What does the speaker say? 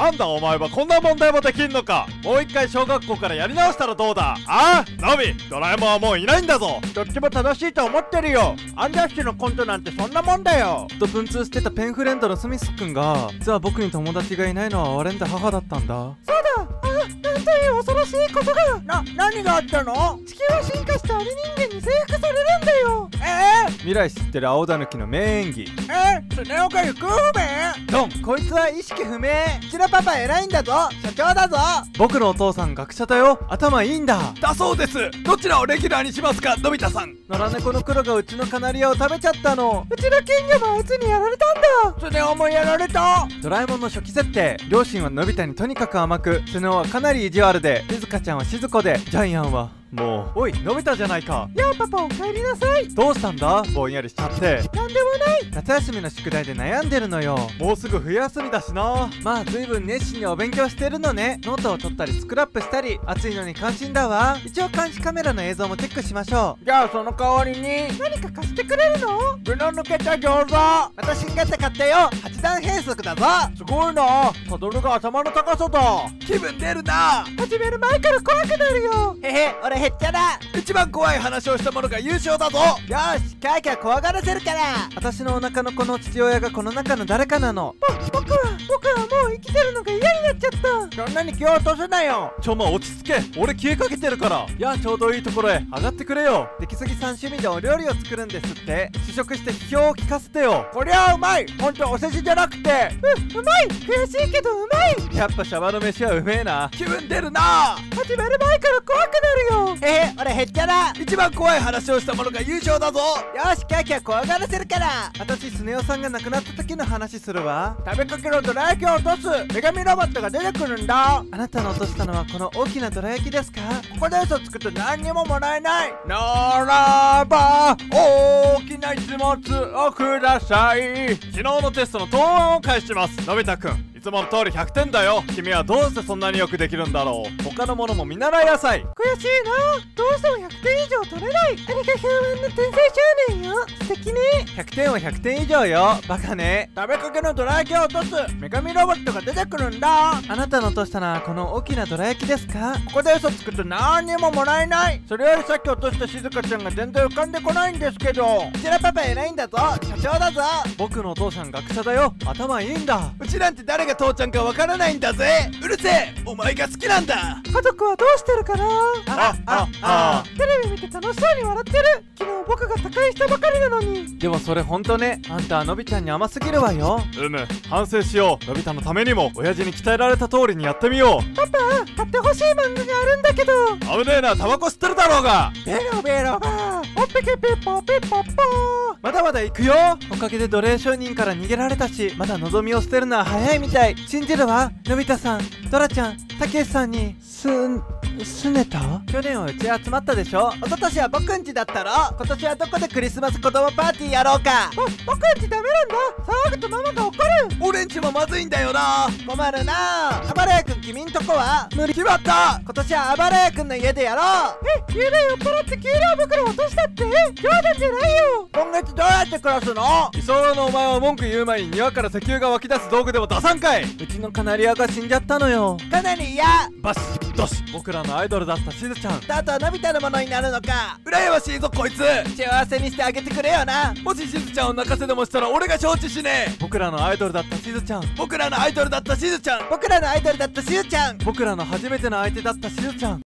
なんだお前はこんな問題もできんのか。もう一回小学校からやり直したらどうだ。ああのび、ドラえもんはもういないんだぞ。 どっちも正しいと思ってるよ。アンダッシュのコントなんてそんなもんだよ。 と文通してたペンフレンドのスミスくんが、実は僕に友達がいないのは哀れんだ母だったんだ。 そうだ。なんという恐ろしいことが。 何があったの？ 地球は進化したアリ人間に征服されるんだよ。 未来知ってる青田抜きの名演技。 スネ夫が行方不明？ ドン。こいつは意識不明。 うちのパパ偉いんだぞ。社長だぞ。 僕のお父さん学者だよ。頭いいんだ。 だそうです。どちらをレギュラーにしますか、のび太さん。 野良猫の黒がうちのカナリアを食べちゃったの。 うちの金魚もあいつにやられたんだ。 スネ夫もやられた。 ドラえもんの初期設定。両親はのび太にとにかく甘く、スネ夫はかなり意地悪で、静香ちゃんは静子で、ジャイアンはもう、おいのび太じゃないか。 やあパパ、お帰りなさい。 どうしたんだ、ぼんやりしちゃって。 なんでもない。 夏休みの宿題で悩んでるのよ。もうすぐ冬休みだしな。まあずいぶん熱心にお勉強してるのね。ノートを取ったりスクラップしたり、暑いのに感心だわ。一応監視カメラの映像もチェックしましょう。 じゃあその代わりに何か貸してくれるの？ 具の抜けた餃子。 私が買ったよ。8段変速だぞ。 すごいな。サドルが頭の高さだ。 気分出るな。 始める前から怖くなるよ。 へへ、俺へっちゃだ。 一番怖い話をした者が優勝だぞ。 よし、キャーキャー怖がらせるから。 私のお腹の子の父親がこの中の誰かなの。 僕はもう生きてるのが嫌になっちゃった。 そんなに気を落とせないよ。 まあ落ち着け。俺消えかけてるから。いやちょうどいいところへ上がってくれよ。出来すぎさん趣味でお料理を作るんですって。試食して批評を聞かせてよ。 こりゃうまい。ほんとお世辞じゃなくて。 うまい。悔しいけどうまい。 やっぱシャバの飯はうめえな。 気分出るな。 始める前から怖くなるよ。 へへ、俺へっちゃだ。 一番怖い話をした者が優勝だぞ。 よし、キャーキャー怖がらせるから。 私スネ夫さんが亡くなった時の話するわ。 食べかけのどら焼きを落とす女神ロボットが出てくるんだ。 あなたの落としたのはこの大きなどら焼きですか？ ここで嘘つくと何にももらえない。ならば大きな一物をください。 昨日のテストの答案を返します。のび太くん、いつもの通り100点だよ。君はどうしてそんなによくできるんだろう。他のものも見習いなさい。 悔しいな。どうしても100点以上取れない。あれが評判の天才少年よ。素敵ね。 100点は100点以上よ。バカね。 食べかけのどら焼きを落とす女神ロボットが出てくるんだ。 あなたの落としたのはこの大きなどら焼きですか？ ここで嘘つくと何にももらえない。それよりさっき落とした静香ちゃんが全然浮かんでこないんですけど。 うちのパパ偉いんだぞ。社長だぞ。僕のお父さん学者だよ。頭いいんだ。 うちなんて誰が父ちゃんかわからないんだぜ。うるせえ。お前が好きなんだ。 家族はどうしてるかな。テレビ見て楽しそうに笑ってる。昨日僕が他界したばかりなのに。 でもそれほんとね。あんたはのびちゃんに甘すぎるわよ。 反省しよう。のび太のためにも親父に鍛えられた通りにやってみよう。 パパ、買ってほしい漫画があるんだけど。 危ねえな、タバコ吸ってるだろうが。 ベロベロバー、おっぺけぺっぽぺっぽっぽ。 まだまだ行くよ。おかげで奴隷商人から逃げられたし、まだ望みを捨てるのは早いみたい。信じるわ。のび太さん、ドラちゃん、たけしさんにすねた？去年はうち集まったでしょ。一昨年は僕んちだったろ。今年はどこでクリスマス子供パーティーやろうか。 僕んちダメなんだ。騒ぐとママが怒る。 俺んちもまずいんだよな。 困るな。あばらやくん、君んとこは？ 無理。決まった。 今年はあばらやくんの家でやろう。 家で酔っ払って給料袋落としたって？冗談じゃないよ。 今月どうやって暮らすの？ 居候のお前は文句言う前に庭から石油が湧き出す道具でも出さんかい。 うちのカナリアが死んじゃったのよ。 かなり嫌。 バシッドシ。僕らのアイドルだったしずちゃん。 あとはのび太のものになるのか。 羨ましいぞこいつ。 幸せにしてあげてくれよな。 もししずちゃんを泣かせでもしたら俺が承知しねえ。 僕らのアイドルだったしずちゃん。 僕らのアイドルだったしずちゃん。 僕らのアイドルだったしずちゃん。 僕らの初めての相手だったしずちゃん。